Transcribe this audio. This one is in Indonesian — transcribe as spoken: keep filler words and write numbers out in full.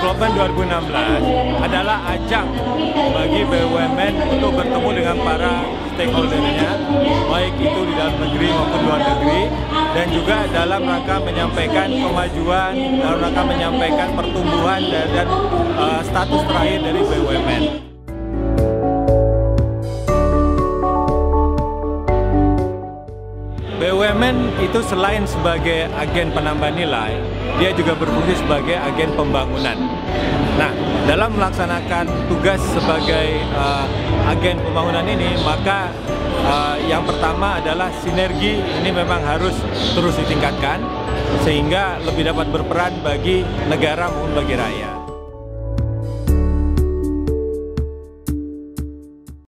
Development dua ribu enam belas adalah ajang bagi B U M N untuk bertemu dengan para stakeholder-nya, baik itu di dalam negeri maupun luar negeri, dan juga dalam rangka menyampaikan kemajuan, dalam rangka menyampaikan pertumbuhan dan, dan uh, status terakhir dari B U M N. B U M N itu selain sebagai agen penambah nilai, dia juga berfungsi sebagai agen pembangunan. Nah, dalam melaksanakan tugas sebagai uh, agen pembangunan ini, maka uh, yang pertama adalah sinergi ini memang harus terus ditingkatkan, sehingga lebih dapat berperan bagi negara maupun bagi rakyat.